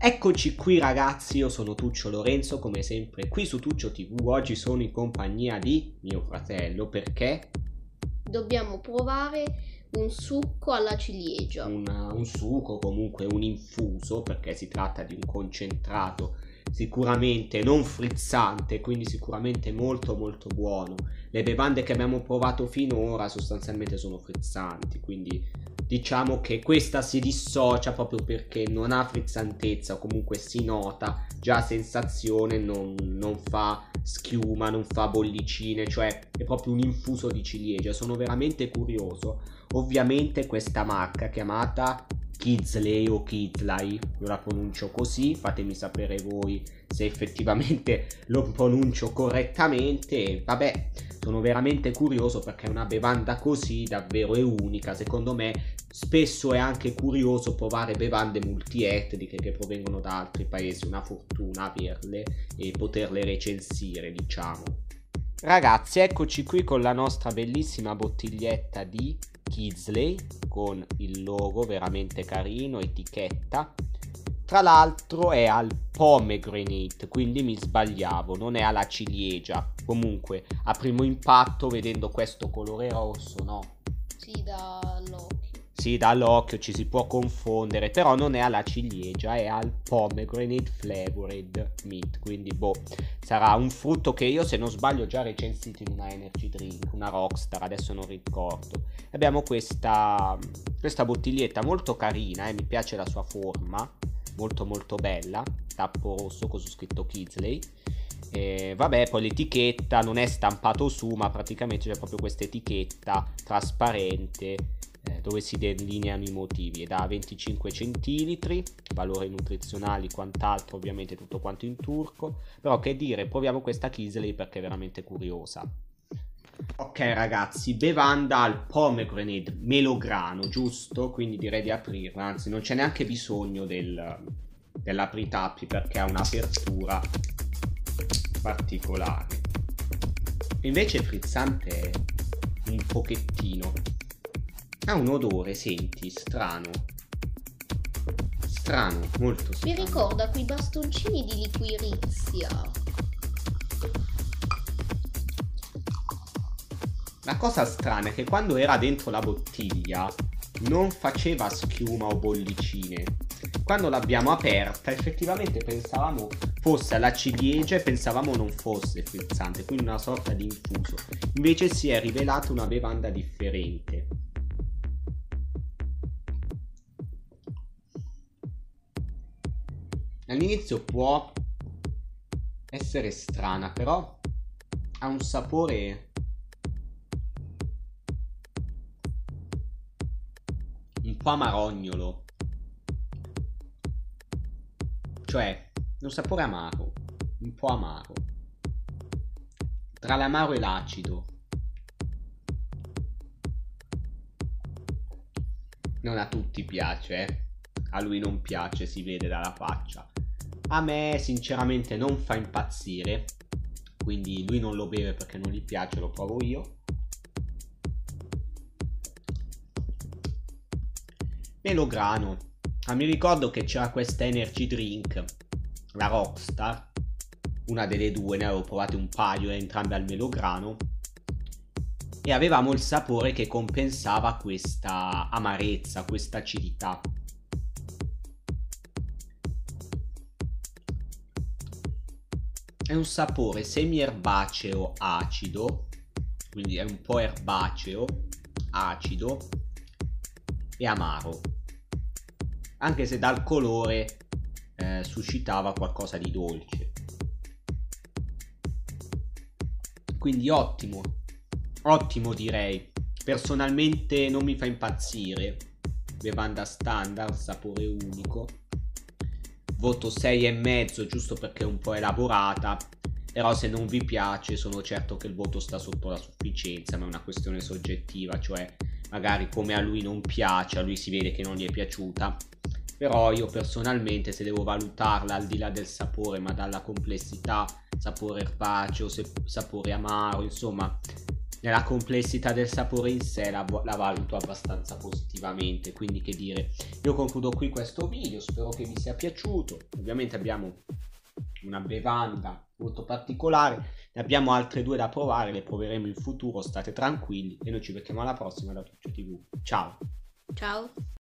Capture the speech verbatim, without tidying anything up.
Eccoci qui ragazzi, io sono Tuccio Lorenzo, come sempre qui su Tuccio ti vu. Oggi sono in compagnia di mio fratello perché dobbiamo provare un succo alla ciliegia. una- un succo, comunque un infuso, perché si tratta di un concentrato sicuramente non frizzante, quindi sicuramente molto molto buono. Le bevande che abbiamo provato finora sostanzialmente sono frizzanti, quindi diciamo che questa si dissocia proprio perché non ha frizzantezza, o comunque si nota già sensazione, non, non fa schiuma, non fa bollicine, cioè è proprio un infuso di ciliegia. Sono veramente curioso. Ovviamente questa marca chiamata Kidsley o Kidley, io la pronuncio così, fatemi sapere voi se effettivamente lo pronuncio correttamente. E vabbè, sono veramente curioso perché una bevanda così davvero è unica. Secondo me spesso è anche curioso provare bevande multietniche che provengono da altri paesi, una fortuna averle e poterle recensire, diciamo. Ragazzi, eccoci qui con la nostra bellissima bottiglietta di Kidsley con il logo veramente carino, etichetta. Tra l'altro è al pomegranate, quindi mi sbagliavo, non è alla ciliegia. Comunque, a primo impatto, vedendo questo colore rosso, no? Sì, dall'occhio. Sì, dall'occhio ci si può confondere, però non è alla ciliegia, è al pomegranate flavored meat, quindi boh, sarà un frutto che io, se non sbaglio, ho già recensito in una energy drink, una Rockstar, adesso non ricordo. Abbiamo questa, questa bottiglietta molto carina, eh, mi piace la sua forma, molto molto bella, tappo rosso con su scritto Kidsley. E vabbè, poi l'etichetta non è stampato su, ma praticamente c'è proprio questa etichetta trasparente eh, dove si delineano i motivi. È da venticinque centilitri, valori nutrizionali, quant'altro, ovviamente tutto quanto in turco. Però che dire, proviamo questa Kidsley perché è veramente curiosa. Ok ragazzi, bevanda al pomegranate melograno, giusto? Quindi direi di aprirla, anzi non c'è neanche bisogno del, dell'apritappi perché ha un'apertura particolare. Invece frizzante un pochettino. Ha un odore, senti, strano. Strano, molto strano. Mi ricorda quei bastoncini di liquirizia. La cosa strana è che quando era dentro la bottiglia non faceva schiuma o bollicine. Quando l'abbiamo aperta effettivamente pensavamo fosse alla ciliegia e pensavamo non fosse frizzante, quindi una sorta di infuso. Invece si è rivelata una bevanda differente. All'inizio può essere strana, però ha un sapore un po' amarognolo, cioè un sapore amaro, un po' amaro, tra l'amaro e l'acido. Non a tutti piace, eh? A lui non piace, si vede dalla faccia. A me sinceramente non fa impazzire, quindi lui non lo beve perché non gli piace, lo provo io. Melograno. Ah, mi ricordo che c'era questa energy drink, la Rockstar, una delle due, ne avevo provate un paio, entrambe al melograno, e avevamo il sapore che compensava questa amarezza, questa acidità. È un sapore semi-erbaceo acido, quindi è un po' erbaceo, acido e amaro, anche se dal colore eh, suscitava qualcosa di dolce. Quindi ottimo, ottimo direi. Personalmente non mi fa impazzire, bevanda standard, sapore unico. Voto sei e mezzo giusto perché è un po' elaborata, però se non vi piace sono certo che il voto sta sotto la sufficienza, ma è una questione soggettiva, cioè magari come a lui non piace, a lui si vede che non gli è piaciuta, però io personalmente, se devo valutarla al di là del sapore ma dalla complessità, sapore erbaceo, sapore amaro, insomma nella complessità del sapore in sé la, la valuto abbastanza positivamente, quindi che dire, io concludo qui questo video, spero che vi sia piaciuto. Ovviamente abbiamo una bevanda molto particolare, ne abbiamo altre due da provare, le proveremo in futuro, state tranquilli e noi ci becchiamo alla prossima da Tuccio tivù. Ciao! Ciao!